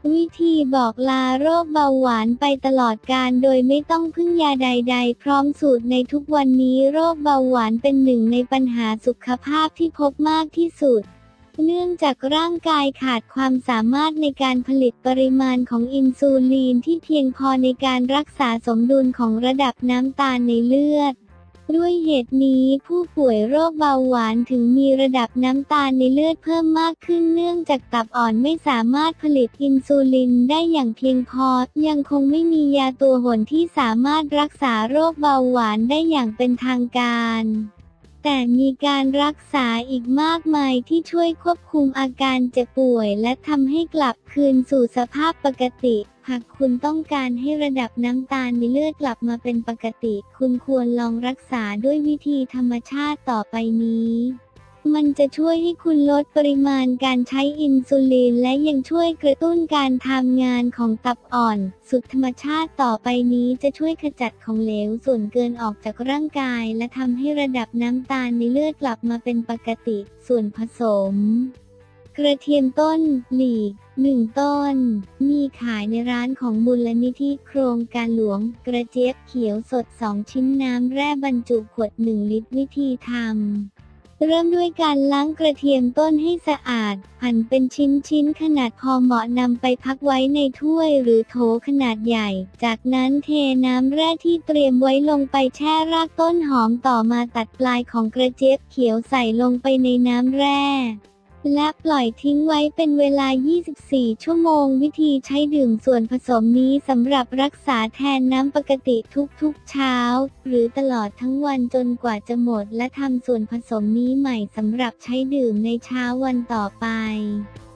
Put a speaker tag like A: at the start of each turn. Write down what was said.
A: วิธีบอกลาโรคเบาหวานไปตลอดกาลโดยไม่ต้องพึ่งยาใดๆพร้อมสูตรในทุกวันนี้โรคเบาหวานเป็นหนึ่งในปัญหาสุขภาพที่พบมากที่สุดเนื่องจากร่างกายขาดความสามารถในการผลิตปริมาณของอินซูลีนที่เพียงพอในการรักษาสมดุลของระดับน้ำตาลในเลือดด้วยเหตุนี้ผู้ป่วยโรคเบาหวานถึงมีระดับน้ำตาลในเลือดเพิ่มมากขึ้นเนื่องจากตับอ่อนไม่สามารถผลิตอินซูลินได้อย่างเพียงพอยังคงไม่มียาตัวหนที่สามารถรักษาโรคเบาหวานได้อย่างเป็นทางการแต่มีการรักษาอีกมากมายที่ช่วยควบคุมอาการเจ็บป่วยและทำให้กลับคืนสู่สภาพปกติหากคุณต้องการให้ระดับน้ำตาลในเลือดกลับมาเป็นปกติคุณควรลองรักษาด้วยวิธีธรรมชาติต่อไปนี้มันจะช่วยให้คุณลดปริมาณการใช้อินซูลินและยังช่วยกระตุ้นการทำงานของตับอ่อนสูตรธรรมชาติต่อไปนี้จะช่วยขจัดของเหลวส่วนเกินออกจากร่างกายและทำให้ระดับน้ำตาลในเลือดกลับมาเป็นปกติส่วนผสมกระเทียมต้นหลีก1 ต้นมีขายในร้านของมูลนิธิโครงการหลวงกระเจี๊ยบเขียวสด2 ชิ้นน้ำแร่บรรจุขวด1 ลิตรวิธีทำเริ่มด้วยการล้างกระเทียมต้นให้สะอาดหั่นเป็นชิ้นขนาดพอเหมาะนำไปพักไว้ในถ้วยหรือโถขนาดใหญ่จากนั้นเทน้ำแร่ที่เตรียมไว้ลงไปแช่รากต้นหอมต่อมาตัดปลายของกระเจี๊ยบเขียวใส่ลงไปในน้ำแร่และปล่อยทิ้งไว้เป็นเวลา 24 ชั่วโมงวิธีใช้ดื่มส่วนผสมนี้สำหรับรักษาแทนน้ำปกติทุกๆเช้าหรือตลอดทั้งวันจนกว่าจะหมดและทำส่วนผสมนี้ใหม่สำหรับใช้ดื่มในเช้าวันต่อไป